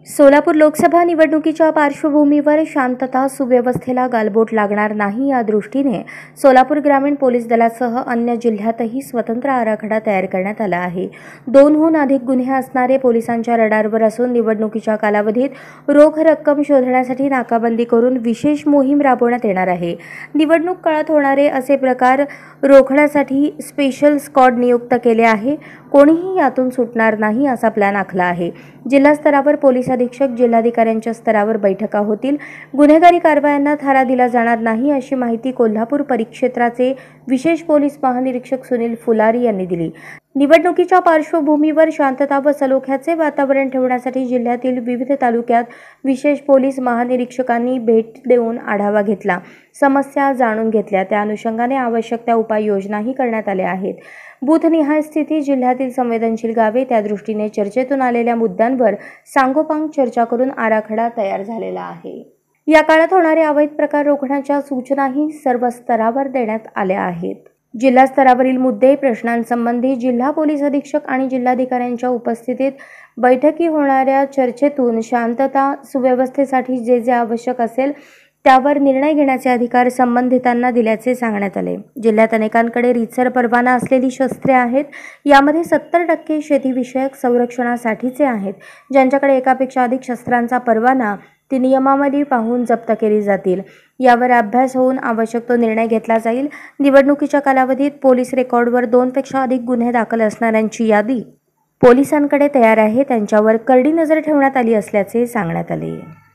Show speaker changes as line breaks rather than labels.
सोलापूर लोकसभा निवडणुकीच्या पार्श्वभूमीवर शांतता सुव्यवस्थेला गालबोट लागणार नाही या दृष्टीने सोलापूर ग्रामीण पोलीस दलासह अन्य जिल्ह्यातही स्वतंत्र आराखडा तयार करण्यात आला आहे। 2हून अधिक गुन्हे असणारे पोलिसांच्या रडारवर असून निवडणुकीच्या कालावधीत रोख रक्कम शोधण्यासाठी नाकाबंदी करून विशेष मोहीम राबवण्यात येणार आहे। निवडणूक काळात होणारे असे प्रकार रोखण्यासाठी स्पेशल स्क्वॉड नियुक्त केले आहे। कोणीही यातून सुटणार नाही असा प्लॅन आखला आहे। जिल्हा स्तरावर पोलीस अधीक्षक जिल्हाधिकाऱ्यांच्या स्तरावर बैठका होतील। गुन्हेगारी कारवायांना थारा दिला जाणार नाही अशी माहिती कोल्हापूर परिक्षेत्राचे विशेष पोलीस महानिरीक्षक सुनील फुलारी यांनी दिली। निवडणुकीच्या पार्श्वभूमीवर शांतता व सलोख्याचे वातावरण ठेवण्यासाठी जिल्ह्यातील विविध तालुक्यात विशेष पोलीस महानिरीक्षकांनी भेट देऊन आढावा घेतला, समस्या जाणून घेतल्या। त्या अनुषंगाने आवश्यक त्या उपाययोजनाही करण्यात आल्या आहेत। बूथनिहाय स्थिती, जिल्ह्यातील संवेदनशील गावे, त्या दृष्टीने चर्चेतून आलेल्या मुद्द्यांवर सांगोपांग चर्चा करून आराखडा तयार झालेला आहे। या काळात होणारे अवैध प्रकार रोखण्याच्या सूचनाही सर्व स्तरावर देण्यात आल्या आहेत। जिल्हा स्तरावरील मुद्दे प्रश्नांसंबंधी जिल्हा पोलीस अधीक्षक आणि जिल्हाधिकाऱ्यांच्या उपस्थितीत बैठकी होणाऱ्या चर्चेतून शांतता सुव्यवस्थेसाठी जे जे आवश्यक असेल त्यावर निर्णय घेण्याचे अधिकार संबंधितांना दिल्याचे सांगण्यात आले। जिल्ह्यात अनेकांकडे रीतसर परवाना असलेली शस्त्रे आहेत। यामध्ये 70% शेतीविषयक संरक्षणासाठीचे आहेत। ज्यांच्याकडे एकापेक्षा अधिक शस्त्रांचा परवाना ती नियमावली पाहून जप्त केली जातील। यावर अभ्यास होऊन आवश्यक तो निर्णय घेतला जाईल। निवडणुकीच्या कालावधीत पोलीस रेकॉर्डवर 2 पेक्षा अधिक गुन्हे दाखल असणाऱ्यांची यादी पोलिसांकडे तयार आहे। त्यांच्यावर करडी नजर ठेवण्यात आली असल्याचे सांगण्यात आले।